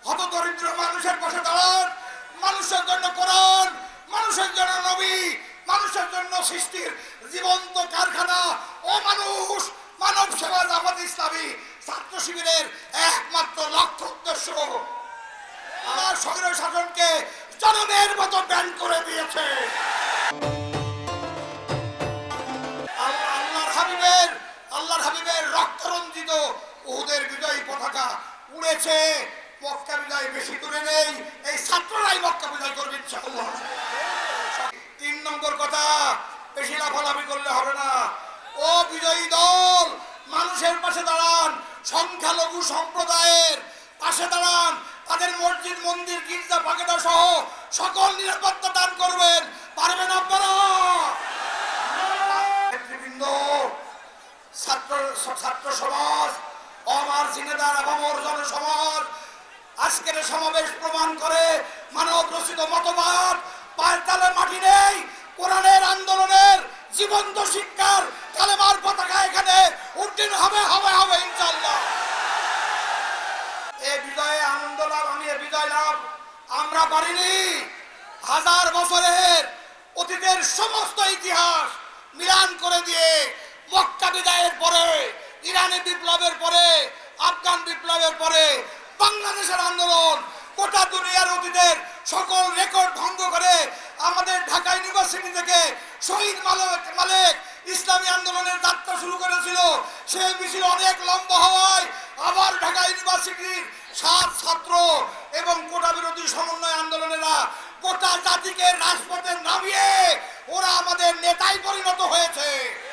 হতদরিদ্র মানুষের পাশে দাঁড়ান। মানুষের জন্য কোরআন, মানুষের জন্য নবী, মানুষের জন্য সৃষ্টির জীবন্ত কারখানা ও মানুষ মানব সেবা জামাত ইসলামী ছাত্র শিবিরের একমাত্র লক্ষ্য উদ্দেশ্য। আমার স্বৈর শাসনকে জনমের মতো ব্যান করে দিয়েছে। আল্লাহর হাবিবের রক্তরঞ্জিত উহুদের বিজয়ী পতাকা উড়েছে। মক্কা বিজয় বেশি দূরে নেই, এই ছাত্ররাই মক্কা বিজয় করবে ইনশাআল্লাহ। ৩ নম্বর কথা, বেশি লাফালাফি করলে হবে না। ও বিজয়ী দল, মানুষের পাশে দাঁড়ান, সংখ্যালঘু সম্প্রদায়ের পাশে দাঁড়ান, তাদের মসজিদ মন্দির গির্জা পাকেটা সহ সকল নিরাপত্তা দান করবেন। পারবেন আপনারা? নেতৃবৃন্দ, ছাত্র সমাজ, আমার জিনেদার আপামর জনসমাজ, আজকের সমাবেশ প্রমাণ করে মানব রচিত মতবাদ পায়ের তালে মাটি নেই। কোরআনের আন্দোলনের জীবন্ত শিক্ষার কালেমার পতাকা এখানে উত্তীর্ণ হবে হবে হবে ইনশাআল্লাহ। এই বিজয়ে আনন্দ লাভ, আমি এই বিজয় লাভ আমরা পারিনি। 1000 বছরের অতীতের সমস্ত ইতিহাস মিলান করে দিয়ে মক্কা বিজয়ের পরে, ইরানি বিপ্লবের পরে, আফগান বিপ্লবের পরে বাংলাদেশের আন্দোলন গোটা দুনিয়ার অতীতের সকল রেকর্ড ভঙ্গ করে আমাদের ঢাকা ইউনিভার্সিটি থেকে শহীদ মালেক ইসলামী আন্দোলনের যাত্রা শুরু করেছিল। সেই মিছিল অনেক লম্বা হওয়ায় আবার ঢাকা ইউনিভার্সিটির 7 ছাত্র এবং কোটা বিরোধী সমন্বয় আন্দোলনেরা গোটা জাতিকে রাজপথে নামিয়ে ওরা আমাদের নেতায় পরিণত হয়েছে।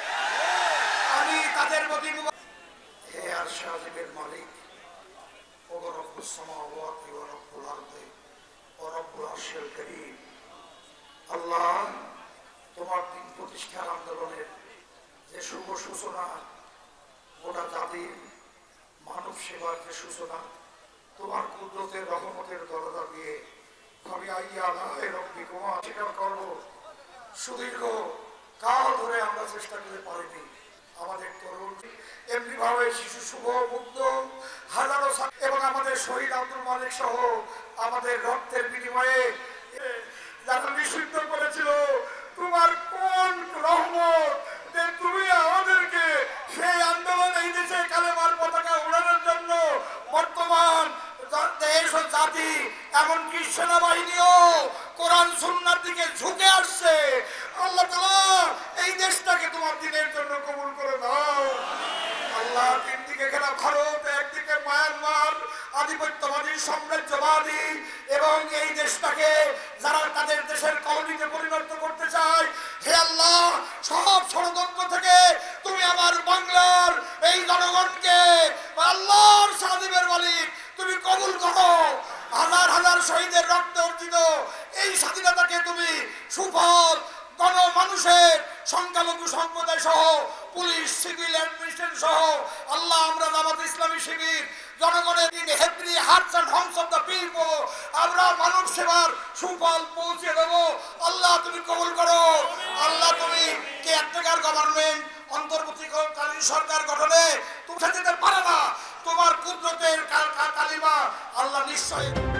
আমি তাদের প্রতি হে আর শাহজিবের মালিক, ওগো রব্বুস সামাওয়াতি ওয়া রব্বুল আরদি ওয়া রব্বুল আরশিল কারীম, আল্লাহ তোমার দিন প্রতিষ্ঠার আন্দোলনের যে শুভ সূচনা, গোটা জাতির মানব সেবার যে সূচনা, তোমার কুদরতের রহমতের দরজা দিয়ে আমি স্বীকার করব। সুদীর্ঘ কাল ধরে আমরা চেষ্টা করে পারিনি। আমাদের তরুণ এমনি ভাবে শিশু শুভ মুগ্ধ হাজারো এবং আমাদের শহীদ আব্দুল মালিক সহ আমাদের রক্তের বিনিময়ে যারা নিষিদ্ধ করেছিল, তোমার কোন রহমত যে তুমি আমাদেরকে সেই আন্দোলনে এই দেশে কালেমার পতাকা উড়ানোর জন্য বর্তমান দেশ ও জাতি এমনকি সেনাবাহিনীও কোরআন সুন্নাহর দিকে ঝুঁকে আসছে। আল্লাহ তাআলা এই দেশটাকে তোমার দিনের জন্য কবুল করে দাও। আল্লাহ, তিন দিকে ঘেরা ভারত, একদিকে মায়ানমার আধিপত্যবাদী সাম্রাজ্যবাদী এবং এই দেশটাকে যারা তাদের দেশের কলোনিতে পরিণত করতে চায়, হে আল্লাহ, সব ষড়যন্ত্র থেকে তুমি আমার বাংলার এই জনগণকে আল্লাহর সাদিবের মালিক তুমি কবুল করো। হাজার হাজার শহীদের রক্তে অর্জিত এই স্বাধীনতাকে তুমি সুফল মানুষের সংখ্যালঘু সম্প্রদায় সহ পুলিশ, সিভিল অ্যাডমিনিস্ট্রেশন সহ আল্লাহ আমরা জামাত ইসলামী শিবির জনগণের দিন every hearts and homes of the people আমরা মানব সেবার সুফল পৌঁছে দেব। আল্লাহ তুমি কবুল করো। আল্লাহ তুমি কেয়ারটেকার গভর্নমেন্ট, অন্তর্বর্তীকালীন সরকার গঠনে তুমি যেতে পারে না, তোমার কুদরতের কালিমা আল্লাহ নিশ্চয়